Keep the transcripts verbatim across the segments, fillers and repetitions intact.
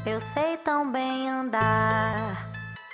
eu sei tão bem andar.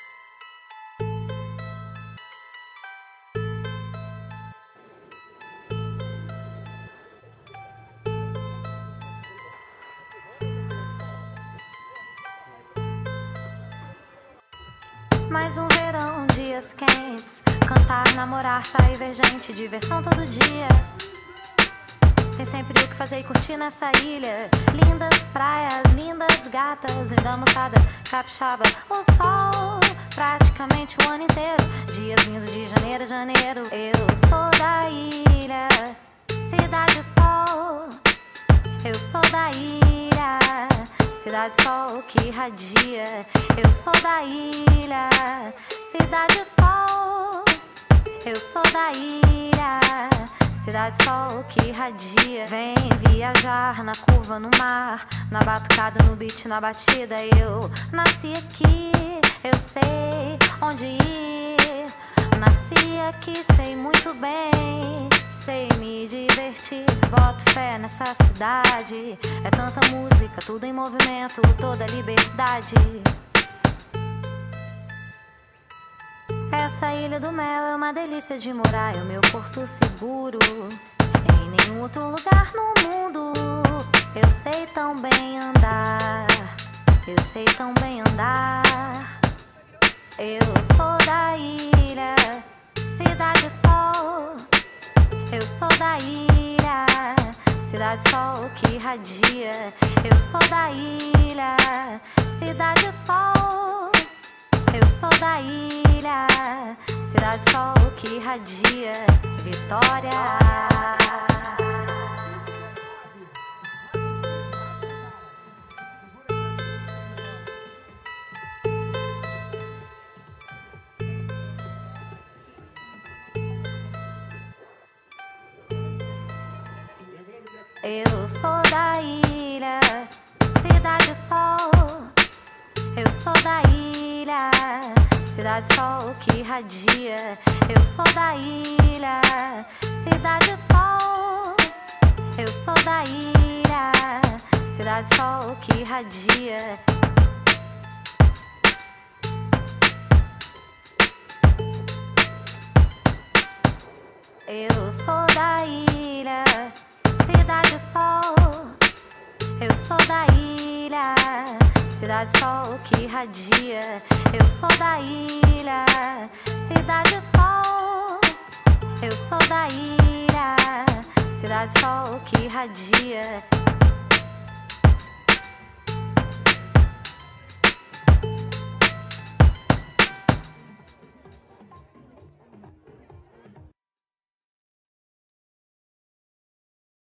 Mais um verão, dias quentes, cantar, namorar, sair, ver gente, diversão todo dia. Tem sempre o que fazer e curtir nessa ilha. Lindas praias, lindas gatas, linda moçada capixaba. O sol praticamente o ano inteiro. Dias lindos de janeiro a janeiro. Eu sou da ilha, cidade sol. Eu sou da ilha, cidade sol que irradia. Eu sou da ilha, cidade sol. Eu sou da ilha, cidade sol que irradia. Vem viajar na curva, no mar, na batucada, no beat, na batida. Eu nasci aqui, eu sei onde ir. Nasci aqui, sei muito bem, sei me divertir. Boto fé nessa cidade, é tanta música, tudo em movimento, toda liberdade. Essa ilha do mel é uma delícia de morar, é o meu porto seguro. Em nenhum outro lugar no mundo eu sei tão bem andar, eu sei tão bem andar. Eu sou da ilha, cidade sol. Eu sou da ilha, cidade sol que irradia. Eu sou da ilha, cidade sol. Eu sou da ilha, cidade sol que irradia. Vitória. Eu sou da ilha, cidade sol. Eu sou da ilha, cidade sol que irradia. Eu sou da ilha, cidade sol. Eu sou da ilha, cidade sol que irradia. Eu sou da ilha, cidade sol. Eu sou da ilha, cidade sol que irradia. Eu sou da ilha, cidade sol. Eu sou da ilha, cidade sol que irradia.